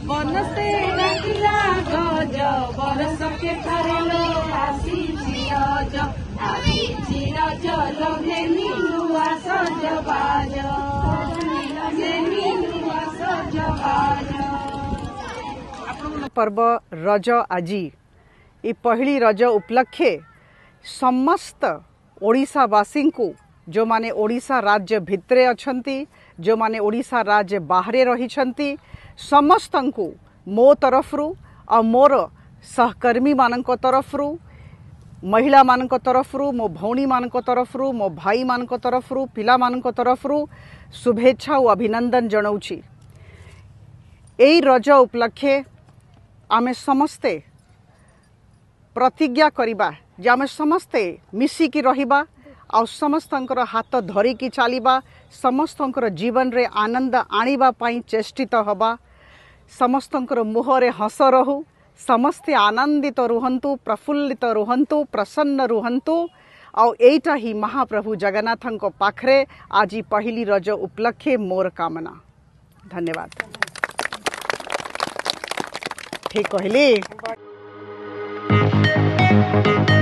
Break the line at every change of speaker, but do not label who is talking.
बनसे डाकिला गज बरस के थरलो आसीछि रज लगे नीलुआ सजबाज लगे नीलुआ सजबाज।
पर्व रज आजी ये पहली रज उपलक्षे समस्त ओडिशावासी को जो माने ओडिशा राज्य भितरे अछंती जो माने ओडिशा राज्य बाहरे रहिछंती समस्तंकु मो तरफरु और मोर सहकर्मी मानक तरफरु महिला मानक तरफरु मो भौणी मानक तरफरु मो भाई मानक तरफरु पिला मानक तरफरु शुभेच्छा और अभिनंदन जणाउछि। एई रज उपलक्षे आमे समस्ते प्रतिज्ञा करिबा जे आमे समस्ते मिसिकी रहिबा आ समस्तंकर हाथ धरिकी चलिबा समस्तंकर जीवन रे आनंद आनिबा पई चेष्टित हबा समस्तंकर मुहरे हस रहू समस्ते आनंदित रुहंतु प्रफुल्लित रुहंतु प्रसन्न रुहंतु आ एटा ही महाप्रभु जगन्नाथंक पाखरे आज पहली रज उपलक्षे मोर कामना। धन्यवाद। ठीक कहली।